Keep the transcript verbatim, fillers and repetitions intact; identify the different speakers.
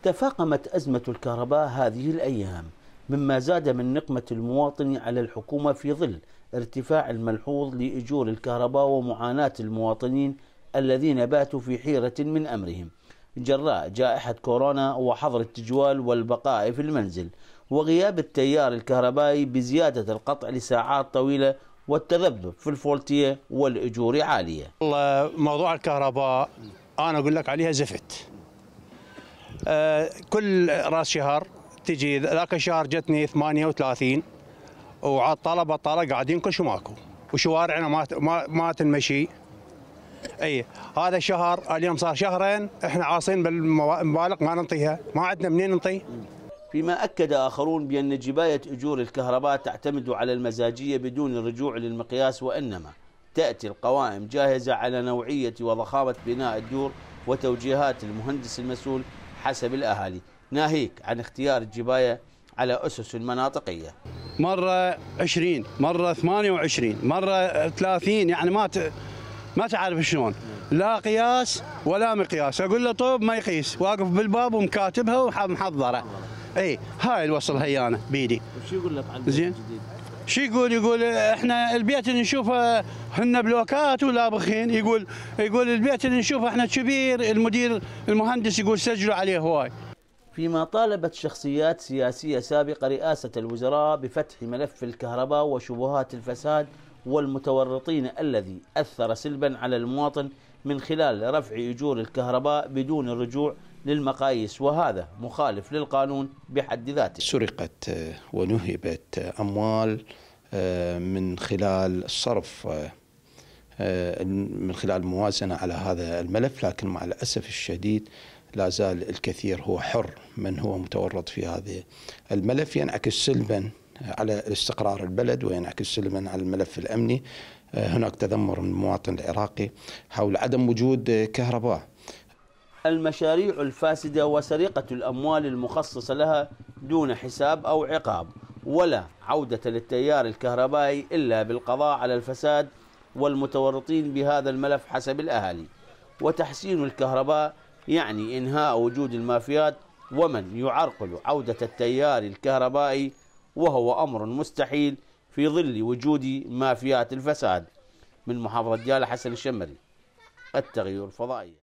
Speaker 1: تفاقمت أزمة الكهرباء هذه الأيام، مما زاد من نقمة المواطن على الحكومة في ظل ارتفاع الملحوظ لأجور الكهرباء ومعاناة المواطنين الذين باتوا في حيرة من أمرهم جراء جائحة كورونا وحظر التجوال والبقاء في المنزل وغياب التيار الكهربائي بزيادة القطع لساعات طويلة والتذبذب في الفولتية والأجور عالية.
Speaker 2: والله موضوع الكهرباء أنا أقول لك عليها زفت. آه كل راس شهر تجي، ذاك الشهر جتني ثمانية وثلاثين وعطلة بطلة قاعدين كل شو ماكو وشوارعنا ما ما ما تنمشي. اي هذا الشهر اليوم صار شهرين احنا عاصين بالمبالغ ما ننطيها، ما عندنا منين ننطي.
Speaker 1: فيما أكد آخرون بأن جباية أجور الكهرباء تعتمد على المزاجية بدون الرجوع للمقياس، وإنما تأتي القوائم جاهزة على نوعية وضخامة بناء الدور وتوجيهات المهندس المسؤول حسب الأهالي، ناهيك عن اختيار الجباية على أسس مناطقية.
Speaker 2: مرة عشرين، مرة ثمانية وعشرين، مرة ثلاثين، يعني ما ت... ما تعرف شلون، لا قياس ولا مقياس. اقول له طوب ما يقيس، واقف بالباب ومكاتبها ومحضره. اي هاي الوصل هي انا بيدي.
Speaker 1: وش يقول لك عن البيت الجديد؟
Speaker 2: شو يقول؟ يقول احنا البيت اللي نشوفه هن بلوكات ولا بخين. يقول يقول البيت اللي نشوفه احنا كبير، المدير المهندس يقول سجلوا عليه هواي.
Speaker 1: فيما طالبت شخصيات سياسية سابقة رئاسة الوزراء بفتح ملف الكهرباء وشبهات الفساد والمتورطين الذي أثر سلبا على المواطن من خلال رفع أجور الكهرباء بدون الرجوع للمقاييس، وهذا مخالف للقانون بحد ذاته.
Speaker 3: سرقت ونهبت أموال من خلال الصرف من خلال الموازنة على هذا الملف، لكن مع الأسف الشديد لا زال الكثير هو حر من هو متورط في هذا الملف، ينعكس سلبا على استقرار البلد وينعكس سلبا على الملف الأمني. هناك تذمر من المواطن العراقي حول عدم وجود كهرباء.
Speaker 1: المشاريع الفاسدة وسرقة الأموال المخصصة لها دون حساب أو عقاب، ولا عودة للتيار الكهربائي إلا بالقضاء على الفساد والمتورطين بهذا الملف حسب الأهالي. وتحسين الكهرباء يعني إنهاء وجود المافيات ومن يعرقل عودة التيار الكهربائي، وهو أمر مستحيل في ظل وجود مافيات الفساد. من محافظة ديالى، حسن الشمري، التغير الفضائي.